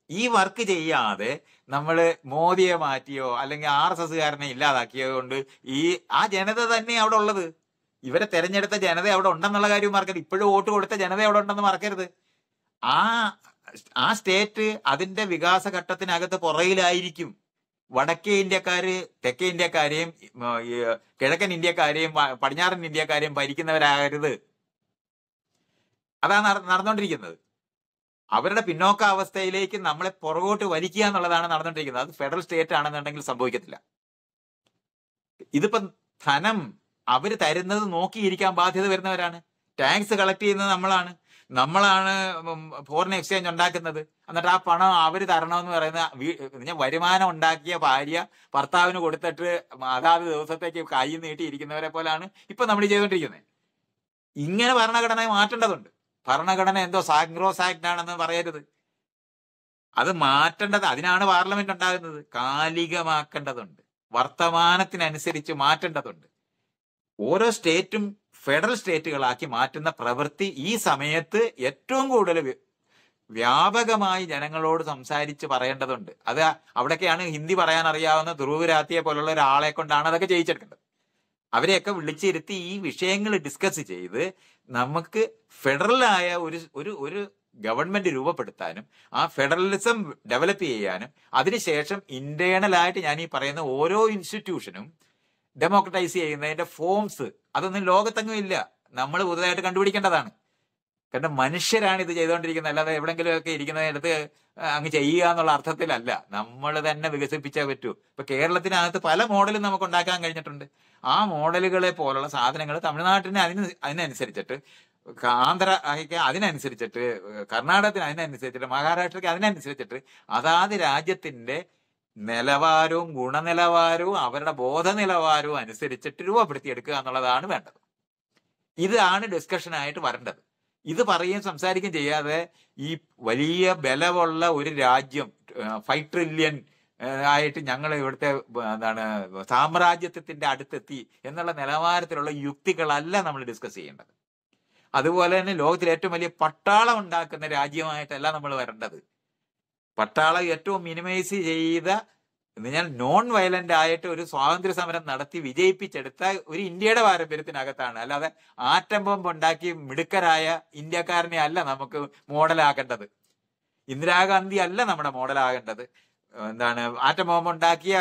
ഈ വർക്ക് ചെയ്യാതെ നമ്മൾ മോദിയെ മാറ്റിയോ അല്ലെങ്കിൽ RSSകാരനെ ഇല്ലാതാക്കിയോ കൊണ്ട് ആ ജനത തന്നെ അവിടെ ഉള്ളത്. ഇവരെ തെരഞ്ഞെടുത്ത ജനത അവിടെ ഉണ്ടെന്നുള്ള കാര്യം മറക്കരുത്. ഇപ്പോഴും വോട്ട് കൊടുത്ത ജനത അവിടെ ഉണ്ടെന്ന് മറക്കരുത്. ആ ആ സ്റ്റേറ്റ് അതിന്റെ വികാസ ഘട്ടത്തിനകത്ത് പുറകിലായിരിക്കും. വടക്കേ ഇന്ത്യക്കാര് തെക്കേ ഇന്ത്യക്കാരെയും കിഴക്കൻ ഇന്ത്യക്കാരെയും പടിഞ്ഞാറൻ ഇന്ത്യക്കാരെയും ഭരിക്കുന്നവരാകരുത്. അതാണ് നടന്നുകൊണ്ടിരിക്കുന്നത്. അവരുടെ പിന്നോക്കാവസ്ഥയിലേക്ക് നമ്മളെ പുറകോട്ട് വലിക്കുക എന്നുള്ളതാണ് നടന്നുകൊണ്ടിരിക്കുന്നത്. അത് ഫെഡറൽ സ്റ്റേറ്റ് ആണെന്നുണ്ടെങ്കിൽ സംഭവിക്കത്തില്ല. ഇതിപ്പം ധനം അവര് തരുന്നത് നോക്കിയിരിക്കാൻ ബാധ്യത വരുന്നവരാണ്. ടാക്സ് കളക്ട് ചെയ്യുന്നത് നമ്മളാണ് ഫോറിൻ എക്സ്ചേഞ്ച് ഉണ്ടാക്കുന്നത്. എന്നിട്ട് ആ പണം അവര് തരണമെന്ന് പറയുന്ന വരുമാനം ഉണ്ടാക്കിയ ഭാര്യ ഭർത്താവിന് കൊടുത്തിട്ട് അതാത് ദിവസത്തേക്ക് കൈ നീട്ടിയിരിക്കുന്നവരെ പോലാണ് ഇപ്പൊ നമ്മൾ ചെയ്തുകൊണ്ടിരിക്കുന്നത്. ഇങ്ങനെ ഭരണഘടന മാറ്റേണ്ടതുണ്ട്. ഭരണഘടന എന്തോ സാക്രോസാക്ട് ആണെന്ന് പറയരുത്. അത് മാറ്റേണ്ടത്, അതിനാണ് പാർലമെന്റ് ഉണ്ടാകുന്നത്. കാലികമാക്കേണ്ടതുണ്ട്, വർത്തമാനത്തിനനുസരിച്ച് മാറ്റേണ്ടതുണ്ട്. ഓരോ സ്റ്റേറ്റും ഫെഡറൽ സ്റ്റേറ്റുകളാക്കി മാറ്റുന്ന പ്രവൃത്തി ഈ സമയത്ത് ഏറ്റവും കൂടുതൽ വ്യാപകമായി ജനങ്ങളോട് സംസാരിച്ച് പറയേണ്ടതുണ്ട്. അത് അവിടേക്കാണ് ഹിന്ദി പറയാൻ അറിയാവുന്ന ധ്രുവ് രാത്തിയെ പോലുള്ള ഒരാളെ കൊണ്ടാണ് അതൊക്കെ ചെയ്യിച്ചെടുക്കേണ്ടത്. അവരെയൊക്കെ വിളിച്ചിരുത്തി ഈ വിഷയങ്ങൾ ഡിസ്കസ് ചെയ്ത് നമുക്ക് ഫെഡറലായ ഒരു ഗവൺമെന്റ് രൂപപ്പെടുത്താനും ആ ഫെഡറലിസം ഡെവലപ്പ് ചെയ്യാനും അതിനുശേഷം ഇന്റേണലായിട്ട് ഞാൻ ഈ പറയുന്ന ഓരോ ഇൻസ്റ്റിറ്റ്യൂഷനും ഡെമോക്രറ്റൈസ് ചെയ്യുന്നതിന്റെ ഫോംസ് അതൊന്നും ലോകത്തെങ്ങും ഇല്ല. നമ്മൾ പുതുതായിട്ട് കണ്ടുപിടിക്കേണ്ടതാണ്. കാരണം മനുഷ്യരാണ് ഇത് ചെയ്തുകൊണ്ടിരിക്കുന്നത്. അല്ലാതെ എവിടെങ്കിലുമൊക്കെ ഇരിക്കുന്നതിനടുത്ത് അങ്ങ് ചെയ്യുക എന്നുള്ള അർത്ഥത്തിലല്ല. നമ്മൾ തന്നെ വികസിപ്പിച്ചേ പറ്റൂ. ഇപ്പൊ കേരളത്തിനകത്ത് പല മോഡലും നമുക്ക് ഉണ്ടാക്കാൻ കഴിഞ്ഞിട്ടുണ്ട്. ആ മോഡലുകളെ പോലുള്ള സാധനങ്ങൾ തമിഴ്നാട്ടിന് അതിനനുസരിച്ചിട്ട്, ആന്ധ്രയ്ക്ക് അതിനനുസരിച്ചിട്ട്, കർണാടകത്തിന് അതിനനുസരിച്ചിട്ട്, മഹാരാഷ്ട്രയ്ക്ക് അതിനനുസരിച്ചിട്ട് അതാത് രാജ്യത്തിന്റെ നിലവാരവും ഗുണനിലവാരവും അവരുടെ ബോധനിലവാരവും അനുസരിച്ചിട്ട് രൂപപ്പെടുത്തിയെടുക്കുക എന്നുള്ളതാണ് വേണ്ടത്. ഇതാണ് ഡിസ്കഷനായിട്ട് വരേണ്ടത്. ഇത് പറയുകയും സംസാരിക്കുകയും ചെയ്യാതെ ഈ വലിയ ബലമുള്ള ഒരു രാജ്യം 5 ട്രില്യൺ ആയിട്ട് ഞങ്ങൾ ഇവിടുത്തെ സാമ്രാജ്യത്വത്തിന്റെ അടുത്തെത്തി എന്നുള്ള നിലവാരത്തിലുള്ള യുക്തികളല്ല നമ്മൾ ഡിസ്കസ് ചെയ്യേണ്ടത്. അതുപോലെ തന്നെ ലോകത്തിലെ ഏറ്റവും വലിയ പട്ടാളം ഉണ്ടാക്കുന്ന രാജ്യമായിട്ടല്ല നമ്മൾ വരേണ്ടത്. പട്ടാളം ഏറ്റവും മിനിമൈസ് ചെയ്ത ഞാൻ നോൺ വയലന്റ് ആയിട്ട് ഒരു സ്വാതന്ത്ര്യ സമരം നടത്തി വിജയിപ്പിച്ചെടുത്ത ഒരു ഇന്ത്യയുടെ പാരമ്പര്യത്തിനകത്താണ്. അല്ലാതെ ആറ്റം ബോംബ് ഉണ്ടാക്കി മിടുക്കരായ ഇന്ത്യക്കാരനെ അല്ല നമുക്ക് മോഡലാകേണ്ടത്. ഇന്ദിരാഗാന്ധി അല്ല നമ്മുടെ മോഡലാകേണ്ടത്. ആറ്റം ബോംബ് ഉണ്ടാക്കിയ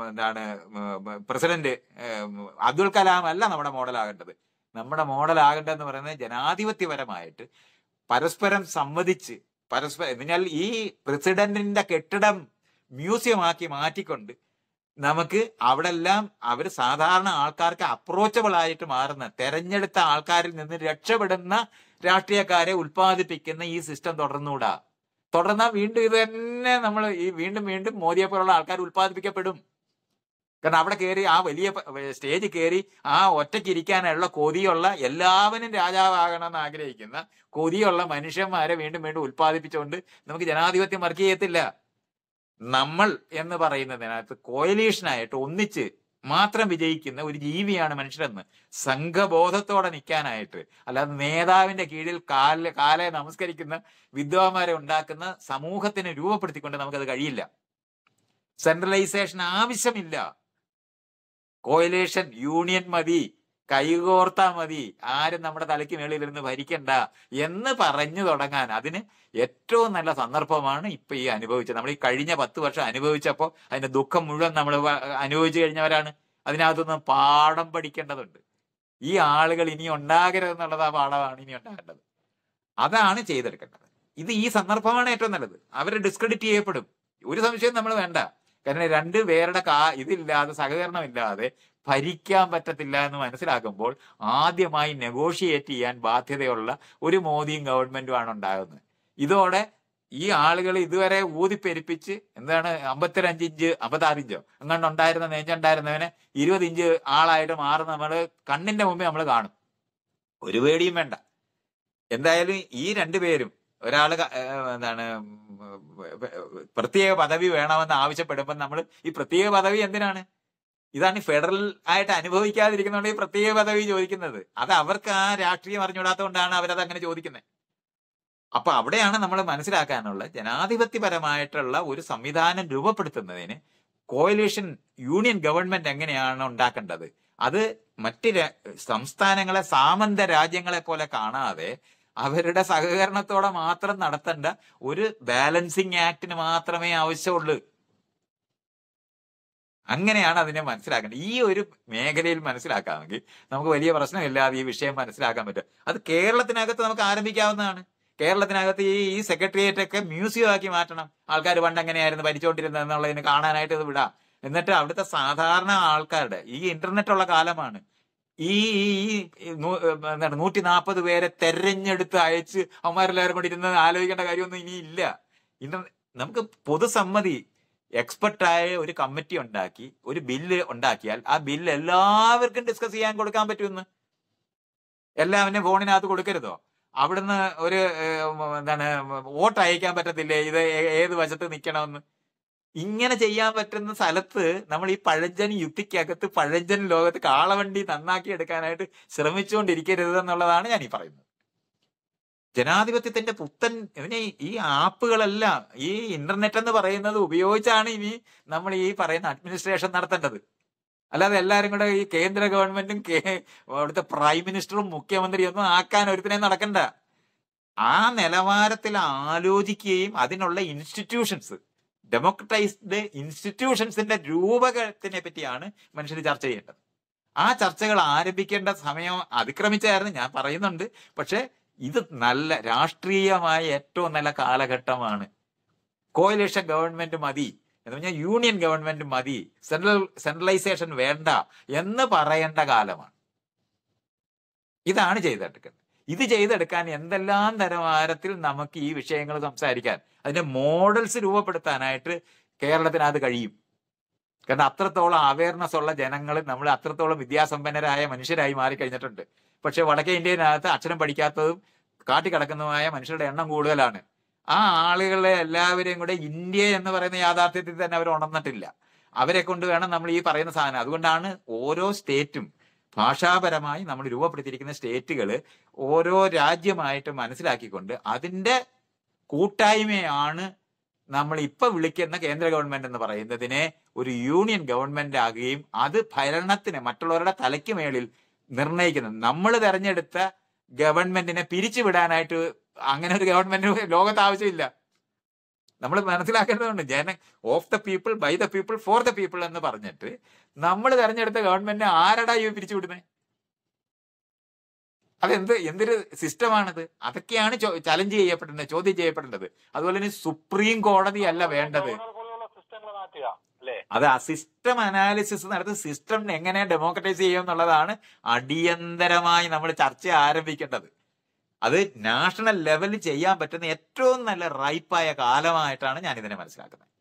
പ്രസിഡന്റ് അബ്ദുൽ കലാം അല്ല നമ്മുടെ മോഡലാകേണ്ടത്. നമ്മുടെ മോഡലാകേണ്ടതെന്ന് പറയുന്നത് ജനാധിപത്യപരമായിട്ട് പരസ്പരം സംവദിച്ച് എന്നാൽ ഈ പ്രസിഡന്റിന്റെ കെട്ടിടം മ്യൂസിയമാക്കി മാറ്റിക്കൊണ്ട് നമുക്ക് അവിടെ എല്ലാം അവർ സാധാരണ ആൾക്കാർക്ക് അപ്രോച്ചബിൾ ആയിട്ട് മാറുന്ന തെരഞ്ഞെടുത്ത ആൾക്കാരിൽ നിന്ന് രക്ഷപ്പെടുന്ന രാഷ്ട്രീയക്കാരെ ഉൽപ്പാദിപ്പിക്കുന്ന ഈ സിസ്റ്റം തുടർന്നാൽ വീണ്ടും ഇത് തന്നെ നമ്മൾ വീണ്ടും മോദിയെ പോലുള്ള ആൾക്കാർ ഉൽപ്പാദിപ്പിക്കപ്പെടും. കാരണം അവിടെ കയറി ആ വലിയ സ്റ്റേജ് കയറി ആ ഒറ്റയ്ക്ക് ഇരിക്കാനുള്ള കൊതിയുള്ള, എല്ലാവരും രാജാവാകണമെന്ന് ആഗ്രഹിക്കുന്ന കൊതിയുള്ള മനുഷ്യന്മാരെ വീണ്ടും ഉൽപ്പാദിപ്പിച്ചുകൊണ്ട് നമുക്ക് ജനാധിപത്യം വർക്ക് ചെയ്യത്തില്ല. നമ്മൾ എന്ന് പറയുന്നതിനകത്ത് കോയലീഷനായിട്ട് ഒന്നിച്ച് മാത്രം വിജയിക്കുന്ന ഒരു ജീവിയാണ് മനുഷ്യരെന്ന് സംഘബോധത്തോടെ നിൽക്കാനായിട്ട്, അല്ലാതെ നേതാവിന്റെ കീഴിൽ കാലെ നമസ്കരിക്കുന്ന വിദ്വാന്മാരെ ഉണ്ടാക്കുന്ന സമൂഹത്തിന് രൂപപ്പെടുത്തിക്കൊണ്ട് നമുക്കത് കഴിയില്ല. സെൻട്രലൈസേഷൻ ആവശ്യമില്ല. കോയലേഷൻ, യൂണിയൻ മതി, കൈകോർത്താ മതി, ആരും നമ്മുടെ തലയ്ക്ക് മേളിലിരുന്ന് ഭരിക്കണ്ട എന്ന് പറഞ്ഞു തുടങ്ങാൻ അതിന് ഏറ്റവും നല്ല സന്ദർഭമാണ് ഇപ്പൊ ഈ അനുഭവിച്ചത്. നമ്മൾ ഈ കഴിഞ്ഞ 10 വർഷം അനുഭവിച്ചപ്പോൾ അതിന്റെ ദുഃഖം മുഴുവൻ നമ്മൾ അനുഭവിച്ചു കഴിഞ്ഞവരാണ്. അതിനകത്തുനിന്ന് പാഠം പഠിക്കേണ്ടതുണ്ട്. ഈ ആളുകൾ ഇനി ഉണ്ടാകരുതെന്നുള്ളത് ആ പാഠമാണ് ഇനി ഉണ്ടാകേണ്ടത്. അതാണ് ചെയ്തെടുക്കേണ്ടത്. ഈ സന്ദർഭമാണ് ഏറ്റവും നല്ലത്. അവർ ഡിസ്ക്രെഡിറ്റ് ചെയ്യപ്പെടും, ഒരു സംശയം നമ്മൾ വേണ്ട. കാരണം രണ്ടുപേരുടെ ഇതില്ലാതെ, സഹകരണം ഇല്ലാതെ ഭരിക്കാൻ പറ്റത്തില്ല എന്ന് മനസ്സിലാക്കുമ്പോൾ ആദ്യമായി നെഗോഷിയേറ്റ് ചെയ്യാൻ ബാധ്യതയുള്ള ഒരു മോദിയും ഗവൺമെന്റുമാണ് ഉണ്ടാകുന്നത്. ഇതോടെ ഈ ആളുകൾ ഇതുവരെ ഊതിപ്പെരിപ്പിച്ച് 55 ഇഞ്ച് 56 ഇഞ്ചോ അങ്ങോട്ട് നെഞ്ചുണ്ടായിരുന്നവനെ 20 ഇഞ്ച് ആളായിട്ട് മാറുന്ന നമ്മൾ കണ്ണിന്റെ മുമ്പേ നമ്മൾ കാണും. ഒരു പേടിയും വേണ്ട. എന്തായാലും ഈ രണ്ടുപേരും, ഒരാള് പ്രത്യേക പദവി വേണമെന്ന് ആവശ്യപ്പെടുമ്പോൾ നമ്മൾ ഈ പ്രത്യേക പദവി എന്തിനാണ്? ഇതാണ് ഫെഡറൽ ആയിട്ട് അനുഭവിക്കാതിരിക്കുന്നതുകൊണ്ട് ഈ പ്രത്യേക പദവി ചോദിക്കുന്നത്. അത് അവർക്ക് ആ രാഷ്ട്രീയം അറിഞ്ഞുകൂടാത്തതുകൊണ്ടാണ് അവരത് അങ്ങനെ ചോദിക്കുന്നത്. അപ്പൊ അവിടെയാണ് നമ്മൾ മനസ്സിലാക്കാനുള്ള ജനാധിപത്യപരമായിട്ടുള്ള ഒരു സംവിധാനം രൂപപ്പെടുത്തുന്നതിന് കോalition യൂണിയൻ ഗവൺമെന്റ് എങ്ങനെയാണ് ഉണ്ടാക്കേണ്ടത്. അത് മറ്റ് സംസ്ഥാനങ്ങളെ സാമന്ത രാജ്യങ്ങളെ പോലെ കാണാതെ അവരുടെ സഹകരണത്തോടെ മാത്രം നടത്തേണ്ട ഒരു ബാലൻസിങ് ആക്ടിന് മാത്രമേ ആവശ്യമുള്ളൂ. അങ്ങനെയാണ് അതിനെ മനസ്സിലാക്കേണ്ടത്. ഈ ഒരു മേഖലയിൽ മനസ്സിലാക്കാമെങ്കിൽ നമുക്ക് വലിയ പ്രശ്നമില്ലാതെ ഈ വിഷയം മനസ്സിലാക്കാൻ പറ്റും. അത് കേരളത്തിനകത്ത് നമുക്ക് ആരംഭിക്കാവുന്നതാണ്. കേരളത്തിനകത്ത് ഈ സെക്രട്ടേറിയറ്റ് ഒക്കെ മ്യൂസിയം ആക്കി മാറ്റണം. ആൾക്കാർ പണ്ട് എങ്ങനെയായിരുന്നു ഭരിച്ചുകൊണ്ടിരുന്നത് എന്നുള്ളതിന് കാണാനായിട്ട് ഇത് വിടാം. എന്നിട്ട് അവിടുത്തെ സാധാരണ ആൾക്കാരുടെ ഈ ഇന്റർനെറ്റ് ഉള്ള കാലമാണ്. ഈ 140 പേരെ തെരഞ്ഞെടുത്ത് അയച്ച് അവന്മാരെല്ലാവരും കൂടി ഇരുന്ന് ആലോചിക്കേണ്ട കാര്യമൊന്നും ഇനി ഇല്ല. നമുക്ക് പൊതുസമ്മതി എക്സ്പെർട്ടായ ഒരു കമ്മിറ്റി ഉണ്ടാക്കി ഒരു ബില്ല് ഉണ്ടാക്കിയാൽ ആ ബില്ല് എല്ലാവർക്കും ഡിസ്കസ് ചെയ്യാൻ കൊടുക്കാൻ പറ്റുമെന്ന്. എല്ലാവരും ഫോണിനകത്ത് കൊടുക്കരുതോ? അവിടുന്ന് ഒരു വോട്ട് അയക്കാൻ പറ്റത്തില്ലേ ഇത് ഏത് വശത്ത് നിൽക്കണമെന്ന്? ഇങ്ങനെ ചെയ്യാൻ പറ്റുന്ന സ്ഥലത്ത് നമ്മൾ ഈ പഴഞ്ചൻ യുക്തിക്കകത്ത് പഴഞ്ചൻ ലോകത്ത് കാളവണ്ടി നന്നാക്കി എടുക്കാനായിട്ട് ശ്രമിച്ചുകൊണ്ടിരിക്കരുത് എന്നുള്ളതാണ് ഞാൻ ഈ പറയുന്നത്. ജനാധിപത്യത്തിന്റെ പുത്തൻ ഈ ആപ്പുകളെല്ലാം ഈ ഇന്റർനെറ്റ് എന്ന് പറയുന്നത് ഉപയോഗിച്ചാണ് ഇനി നമ്മൾ ഈ പറയുന്ന അഡ്മിനിസ്ട്രേഷൻ നടത്തേണ്ടത്. അല്ലാതെ എല്ലാവരും കൂടെ ഈ കേന്ദ്ര ഗവൺമെന്റും അവിടുത്തെ പ്രൈം മിനിസ്റ്ററും മുഖ്യമന്ത്രിയും ഒന്നും ആക്കാൻ ഒരുത്തിനെ നടക്കണ്ട. ആ നിലവാരത്തിൽ ആലോചിക്കുകയും അതിനുള്ള ഇൻസ്റ്റിറ്റ്യൂഷൻസ് ഡെമോക്രറ്റൈസ്ഡ് ഇൻസ്റ്റിറ്റ്യൂഷൻസിന്റെ രൂപകത്തിനെ പറ്റിയാണ് മനുഷ്യർ ചർച്ച ചെയ്യേണ്ടത്. ആ ചർച്ചകൾ ആരംഭിക്കേണ്ട സമയം അതിക്രമിച്ചായിരുന്നു ഞാൻ പറയുന്നുണ്ട്. പക്ഷെ ഇത് നല്ല രാഷ്ട്രീയമായ ഏറ്റവും നല്ല കാലഘട്ടമാണ്. കോalition ഗവൺമെന്റ് മതി എന്ന് പറഞ്ഞാൽ യൂണിയൻ ഗവൺമെന്റ് മതി, സെൻട്രലൈസേഷൻ വേണ്ട എന്ന് പറയേണ്ട കാലമാണ്. ഇതാണ് ചെയ്തെടുക്കേണ്ടത്. ഇത് ചെയ്തെടുക്കാൻ എന്തെല്ലാം തരവാരത്തിൽ നമുക്ക് ഈ വിഷയങ്ങൾ സംസാരിക്കാൻ അതിന്റെ മോഡൽസ് രൂപപ്പെടുത്താനായിട്ട് കേരളത്തിനകത്ത് കഴിയും. കാരണം അത്രത്തോളം അവയർനെസ് ഉള്ള ജനങ്ങൾ, നമ്മൾ അത്രത്തോളം വിദ്യാസമ്പന്നരായ മനുഷ്യരായി മാറിക്കഴിഞ്ഞിട്ടുണ്ട്. പക്ഷെ വടക്കേ ഇന്ത്യയിനകത്ത് അക്ഷരം പഠിക്കാത്തതും കാട്ടിക്കിടക്കുന്നതുമായ മനുഷ്യരുടെ എണ്ണം കൂടുതലാണ്. ആ ആളുകളെ എല്ലാവരെയും കൂടെ ഇന്ത്യ എന്ന് പറയുന്ന യാഥാർത്ഥ്യത്തിൽ തന്നെ അവർ ഉണർന്നിട്ടില്ല. അവരെ കൊണ്ട് വേണം നമ്മൾ ഈ പറയുന്ന സാധനം. അതുകൊണ്ടാണ് ഓരോ സ്റ്റേറ്റും ഭാഷാപരമായി നമ്മൾ രൂപപ്പെടുത്തിയിരിക്കുന്ന സ്റ്റേറ്റുകൾ ഓരോ രാജ്യമായിട്ട് മനസ്സിലാക്കിക്കൊണ്ട് അതിന്റെ കൂട്ടായ്മയാണ് നമ്മൾ ഇപ്പൊ വിളിക്കുന്ന കേന്ദ്ര ഗവൺമെന്റ് എന്ന് പറയുന്നതിനെ ഒരു യൂണിയൻ ഗവൺമെന്റ് ആകുകയും അത് ഭരണത്തിന് മറ്റുള്ളവരുടെ തലയ്ക്ക് മേളിൽ നിർണയിക്കുന്നത്. നമ്മൾ തെരഞ്ഞെടുത്ത ഗവൺമെന്റിനെ പിരിച്ചുവിടാനായിട്ട് അങ്ങനെ ഒരു ഗവൺമെന്റ് ലോകത്ത് ആവശ്യമില്ല. നമ്മൾ മനസ്സിലാക്കേണ്ടതുണ്ട്. Of the people, by the people, for the people എന്ന് പറഞ്ഞിട്ട് നമ്മൾ തെരഞ്ഞെടുത്ത ഗവൺമെന്റിനെ ആരടാ ഈ പിരിച്ചുവിടുന്നത്? എന്തൊരു സിസ്റ്റമാണിത്? അതൊക്കെയാണ് ചലഞ്ച് ചെയ്യപ്പെടേണ്ടത്, ചോദ്യം ചെയ്യപ്പെടേണ്ടത്. അതുപോലെ തന്നെ സുപ്രീം കോടതി അല്ല വേണ്ടത്. അത് ആ സിസ്റ്റം അനാലിസിസ് നടത്തി സിസ്റ്റം എങ്ങനെ ഡെമോക്രറ്റൈസ് ചെയ്യും എന്നുള്ളതാണ് അടിയന്തരമായി നമ്മൾ ചർച്ച ആരംഭിക്കേണ്ടത്. അത് നാഷണൽ ലെവലിൽ ചെയ്യാൻ പറ്റുന്ന ഏറ്റവും നല്ല റൈപ്പായ കാലമായിട്ടാണ് ഞാൻ ഇതിനെ മനസ്സിലാക്കുന്നത്.